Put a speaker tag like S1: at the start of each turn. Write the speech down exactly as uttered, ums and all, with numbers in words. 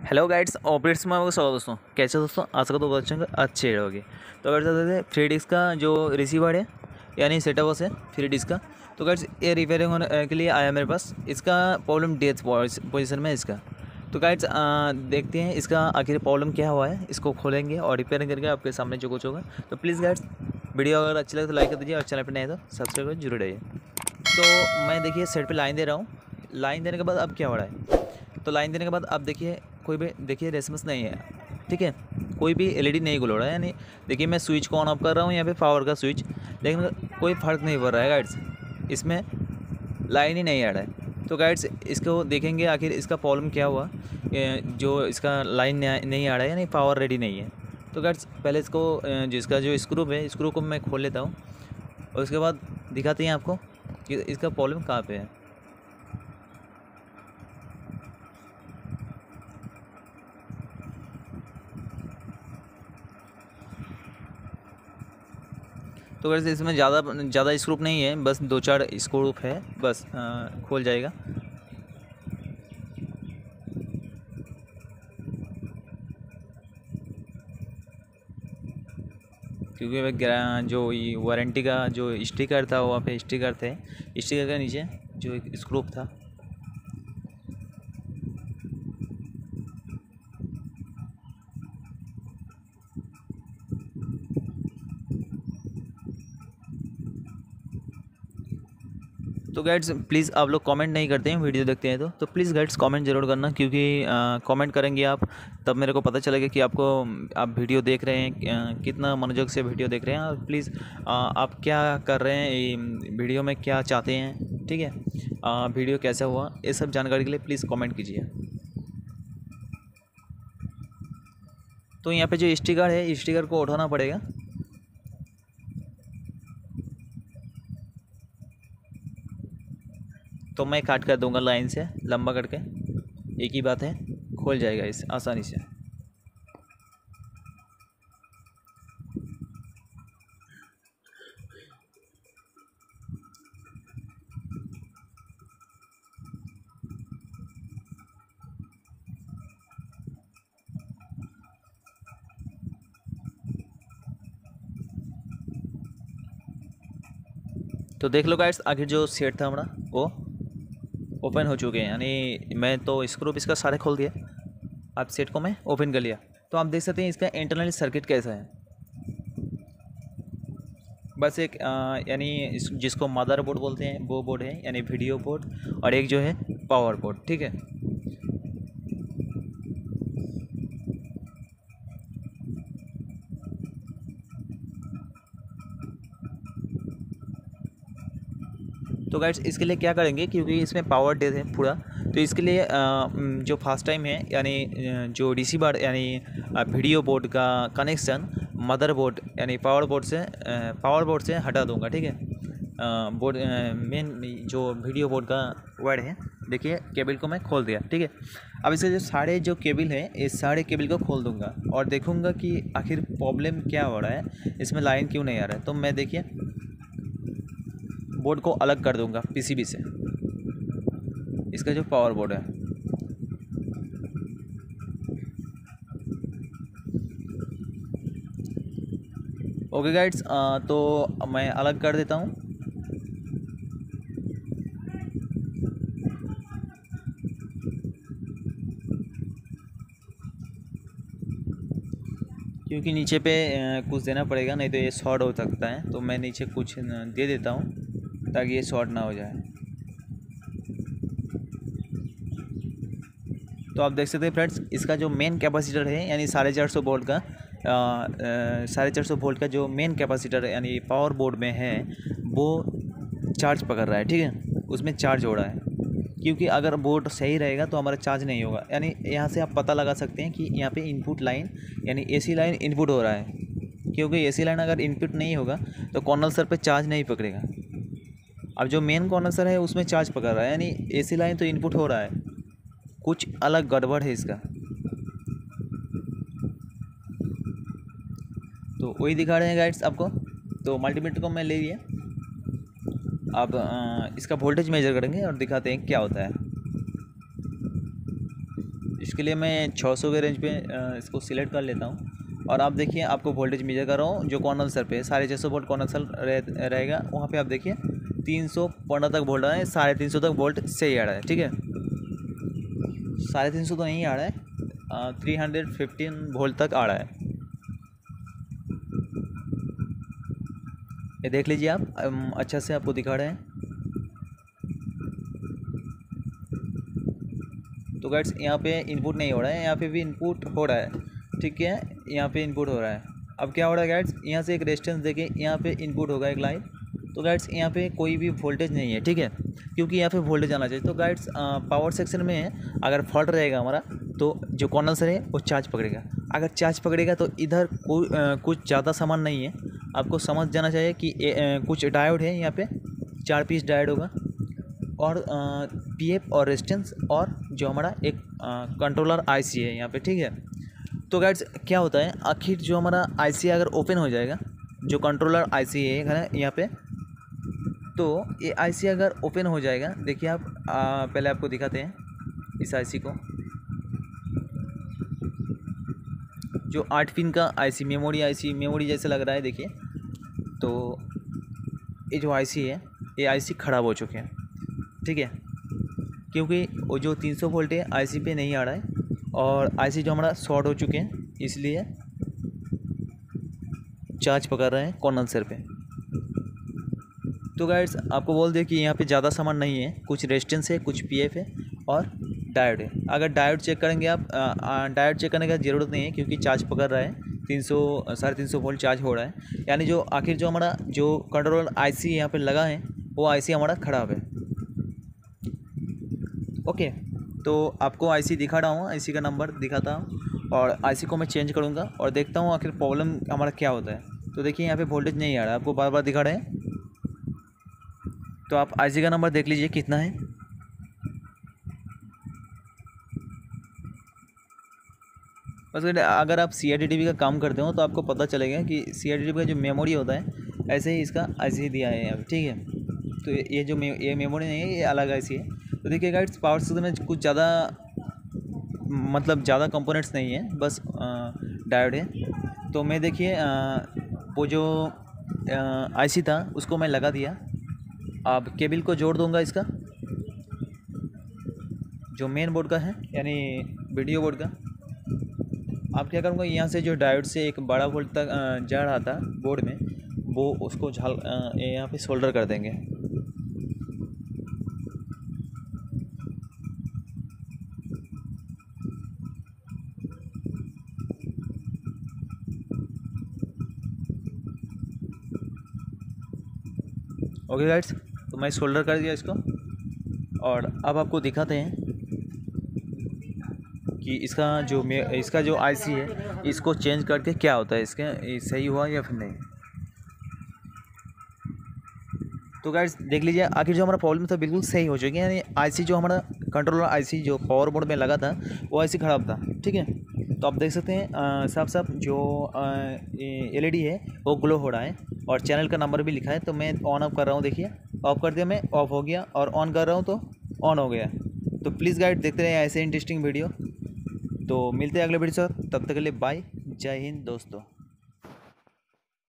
S1: Hello guides operates में आपका स्वागत दोस्तों। कैसे दोस्तों, आशा करता हूँ बहुत अच्छे अच्छे रहोगे। तो अगर चाहते थे थ्री डिस्क का जो रिसीवर है यानी सेटअप बॉक्स है थ्री डिस्क का, तो गाइड्स ये रिपेयरिंग होने के लिए आया मेरे पास। इसका प्रॉब्लम डेथ पोजीशन में है इसका। तो गाइड्स देखते हैं इसका आखिर प्रॉब्लम क्या हुआ है, इसको खोलेंगे और रिपेयरिंग करके आपके सामने जो कुछ होगा। तो प्लीज़ गाइड्स वीडियो अगर अच्छी लगे तो लाइक कर दीजिए और चैनल पर नए तो सब्सक्राइब कर जरूर रहिए। तो मैं देखिए सेट पे लाइन दे रहा हूँ। लाइन देने के बाद अब क्या हो रहा है, तो लाइन देने के बाद अब देखिए कोई भी देखिए रेस्पॉन्स नहीं है, ठीक है। कोई भी एलईडी नहीं गुल हो रहा है, यानी देखिए मैं स्विच को ऑन ऑफ कर रहा हूँ यहाँ पे पावर का स्विच, लेकिन कोई फ़र्क नहीं पड़ रहा है गाइड्स, इसमें लाइन ही नहीं आ रहा है। तो गाइड्स इसको देखेंगे आखिर इसका प्रॉब्लम क्या हुआ, जो इसका लाइन नहीं आ रहा है यानी पावर रेडी नहीं है। तो गाइड्स पहले इसको जिसका जो स्क्रू है स्क्रू को मैं खोल लेता हूँ और उसके बाद दिखाते हैं आपको कि इसका प्रॉब्लम कहाँ पे है। तो वैसे इसमें ज़्यादा ज़्यादा स्क्रूप नहीं है, बस दो चार स्क्रूप है, बस आ, खोल जाएगा। क्योंकि वह जो वारंटी का जो स्टिकर था वहाँ पे स्टिकर थे, स्टिकर के नीचे जो एक स्क्रूप था। तो गाइड्स प्लीज़ आप लोग कमेंट नहीं करते हैं वीडियो देखते हैं तो तो प्लीज़ गाइड्स कमेंट जरूर करना, क्योंकि कमेंट करेंगे आप तब मेरे को पता चलेगा कि आपको आप वीडियो देख रहे हैं, आ, कितना मनोयोग से वीडियो देख रहे हैं और प्लीज़ आ, आप क्या कर रहे हैं वीडियो में, क्या चाहते हैं, ठीक है। आ, वीडियो कैसा हुआ ये सब जानकारी के लिए प्लीज़ कमेंट कीजिए। तो यहाँ पे जो स्टिकर है स्टिकर को उठाना पड़ेगा। तो मैं काट कर दूंगा लाइन से लंबा करके, एक ही बात है, खोल जाएगा इस आसानी से। तो देख लो गाइस आखिर जो सेट था हमारा वो ओपन हो चुके हैं, यानी मैं तो स्क्रू इसका सारे खोल दिया, अब सेट को मैं ओपन कर लिया। तो आप देख सकते हैं इसका इंटरनल सर्किट कैसा है। बस एक यानी जिसको मदर बोर्ड बोलते हैं वो बोर्ड है, यानी वीडियो बोर्ड, और एक जो है पावर बोर्ड, ठीक है। तो गाइड्स इसके लिए क्या करेंगे, क्योंकि इसमें पावर डेथ है पूरा, तो इसके लिए जो फर्स्ट टाइम है यानी जो रिसीवर यानी वीडियो बोर्ड का कनेक्शन मदर बोर्ड यानी पावर बोर्ड से पावर बोर्ड से हटा दूंगा, ठीक है। बोर्ड मेन जो वीडियो बोर्ड का वायर है, देखिए केबल को मैं खोल दिया, ठीक है। अब इसके जो सारे जो केबल हैं इस सारे केबल को खोल दूंगा और देखूंगा कि आखिर प्रॉब्लम क्या हो रहा है, इसमें लाइन क्यों नहीं आ रहा है। तो मैं देखिए बोर्ड को अलग कर दूंगा पीसीबी से, इसका जो पावर बोर्ड है। ओके गाइड्स, तो मैं अलग कर देता हूँ। क्योंकि नीचे पे कुछ देना पड़ेगा, नहीं तो ये शॉर्ट हो सकता है, तो मैं नीचे कुछ दे देता हूँ ताकि ये शॉर्ट ना हो जाए। तो आप देख सकते हैं फ्रेंड्स इसका जो मेन कैपेसिटर है यानी साढ़े चार सौ वोल्ट का साढ़े चार सौ वोल्ट का जो मेन कैपेसिटर यानी पावर बोर्ड में है वो चार्ज पकड़ रहा है, ठीक है, उसमें चार्ज हो रहा है। क्योंकि अगर बोर्ड सही रहेगा तो हमारा चार्ज नहीं होगा, यानी यहाँ से आप पता लगा सकते हैं कि यहाँ पे इनपुट लाइन यानी एसी लाइन इनपुट हो रहा है। क्योंकि एसी लाइन अगर इनपुट नहीं होगा तो कॉर्नर पे चार्ज नहीं पकड़ेगा। अब जो मेन कॉर्नर है उसमें चार्ज पकड़ रहा है, यानी एसी लाइन तो इनपुट हो रहा है, कुछ अलग गड़बड़ है इसका। तो वही दिखा रहे हैं गाइड्स आपको। तो मल्टीमीटर को मैं ले लिया, अब इसका वोल्टेज मेजर करेंगे और दिखाते हैं क्या होता है। इसके लिए मैं छः सौ के रेंज पे अ, इसको सिलेक्ट कर लेता हूँ। और आप देखिए आपको वोल्टेज मेजर कर रहा हूँ जो कॉर्नर सर पे साढ़े छः सौ वोल्ट कॉर्नर सर रह, रहेगा वहाँ पे आप देखिए तीन सौ पंद्रह तक वोल्ट आ रहा है, साढ़े तीन सौ तक वोल्ट सही आ रहा है। ठीक है, साढ़े तीन सौ तो नहीं आ रहा है, थ्री हंड्रेड फिफ्टीन वोल्ट तक आ रहा है। ये देख लीजिए आप, अम, अच्छा से आपको दिखा रहे हैं। तो गाइड्स यहाँ पे इनपुट नहीं हो रहा है, यहाँ पे भी इनपुट हो रहा है। ठीक है, यहाँ पे इनपुट हो रहा है। अब क्या हो रहा है गाइड्स, यहाँ से एक रेजिस्टेंस देके यहाँ पे इनपुट होगा एक लाइन। तो गाइड्स यहाँ पे कोई भी वोल्टेज नहीं है। ठीक है, क्योंकि यहाँ पे वोल्टेज आना चाहिए। तो गाइड्स पावर सेक्शन में अगर फॉल्ट रहेगा हमारा तो जो कॉर्नर है वो चार्ज पकड़ेगा। अगर चार्ज पकड़ेगा तो इधर कोई कुछ ज़्यादा सामान नहीं है, आपको समझ जाना चाहिए कि ए, ए, कुछ डायोड है, यहाँ पे चार पीस डायोड होगा और पीएफ और रेजिस्टेंस और जो हमारा एक कंट्रोलर आईसी है यहाँ पे। ठीक है, तो गाइड्स क्या होता है, आखिर जो हमारा आईसी अगर ओपन हो जाएगा, जो कंट्रोलर आईसी है यहाँ पे, तो ये आईसी अगर ओपन हो जाएगा, देखिए आप आ, पहले आपको दिखाते हैं इस आईसी को। जो आठ पिन का आईसी, मेमोरी आईसी, मेमोरी जैसे लग रहा है देखिए। तो ये जो आईसी है ये आईसी ख़राब हो चुके हैं। ठीक है, क्योंकि वो जो तीन सौ वोल्ट है आईसी पे नहीं आ रहा है और आईसी जो हमारा शॉर्ट हो चुके हैं, इसलिए चार्ज पकड़ रहे हैं कॉन्डेंसर पे। तो गाइड्स आपको बोल दें कि यहाँ पे ज़्यादा सामान नहीं है, कुछ रेजिस्टेंस है, कुछ पीएफ है और डायोड है। अगर डायोड चेक करेंगे आप, डायोड चेक करने का ज़रूरत नहीं है क्योंकि चार्ज पकड़ रहा है, तीन सौ साढ़े तीन सौ वोल्ट चार्ज हो रहा है। यानी जो आखिर जो हमारा जो कंट्रोलर आईसी यहाँ पे लगा है वो आईसी हमारा ख़राब है। ओके, तो आपको आईसी दिखा रहा हूँ, आईसी का नंबर दिखाता हूँ और आईसी को मैं चेंज करूँगा और देखता हूँ आखिर प्रॉब्लम हमारा क्या होता है। तो देखिए यहाँ पे वोल्टेज नहीं आ रहा है, आपको बार बार दिखा रहे हैं। तो आप आईसी का नंबर देख लीजिए कितना है। बस अगर आप C I D T V का काम करते हो तो आपको पता चलेगा कि C I D T V का जो मेमोरी होता है ऐसे ही इसका आईसी दिया है यहाँ पे। ठीक है, तो ये जो मे, ये मेमोरी नहीं है, ये अलग आईसी है। तो देखिए गाइड्स पावर सिस्टम में कुछ ज़्यादा मतलब ज़्यादा कंपोनेंट्स नहीं है, बस डायोड है। तो मैं देखिए वो जो आईसी था उसको मैं लगा दिया। अब केबल को जोड़ दूंगा इसका जो मेन बोर्ड का है, यानी वीडियो बोर्ड का। आप क्या करूँगा, यहाँ से जो डायोड से एक बड़ा वोल्ट तक जा रहा था बोर्ड में, वो उसको झाल यहाँ पे सोल्डर कर देंगे। ओके गाइड्स, तो मैं सोल्डर कर दिया इसको और अब आपको दिखाते हैं कि इसका जो मे इसका जो आईसी है इसको चेंज करके क्या होता है, इसके सही हुआ या फिर नहीं। तो गाइड्स देख लीजिए, आखिर जो हमारा प्रॉब्लम था बिल्कुल सही हो चुकी है। यानी आईसी जो हमारा कंट्रोलर आईसी जो पावर बोर्ड में लगा था वो आईसी ख़राब था। ठीक है, तो आप देख सकते हैं साफ साफ जो एलईडी है वो ग्लो हो रहा है और चैनल का नंबर भी लिखा है। तो मैं ऑन ऑफ कर रहा हूँ, देखिए ऑफ कर दिया मैं, ऑफ हो गया, और ऑन कर रहा हूँ तो ऑन हो गया। तो प्लीज़ गाइड देखते रहे ऐसे इंटरेस्टिंग वीडियो। तो मिलते हैं अगले वीडियो से, तब तक के लिए बाय, जय हिंद दोस्तों।